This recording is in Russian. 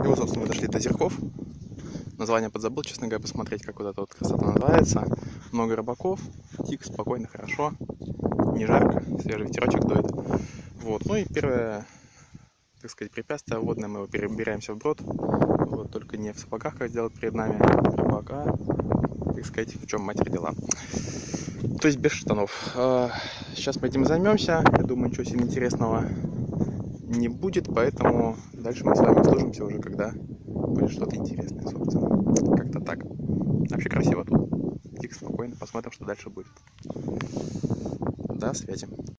Вот, собственно, мы дошли до озерков. Название подзабыл, честно говоря, посмотреть, как вот эта вот красота называется. Много рыбаков, тихо, спокойно, хорошо, не жарко, свежий ветерочек дует. Вот, ну и первое, так сказать, препятствие водное, мы перебираемся вброд. Вот, только не в сапогах, как сделал перед нами рыбак, а, так сказать, в чем мать родила. То есть без штанов. Сейчас мы этим займемся. Я думаю, ничего сильно интересного не будет, поэтому дальше мы с вами услышимся уже, когда будет что-то интересное, собственно. Как-то так. Вообще красиво тут. Тихо, спокойно. Посмотрим, что дальше будет. До связи.